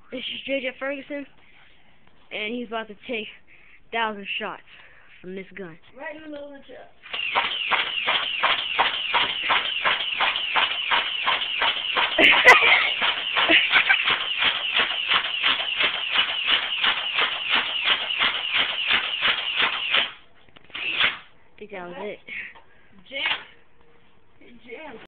This is JJ Ferguson, and he's about to take 1,000 shots from this gun. Right in the middle of the chest. I think that was it. Jam. Jam.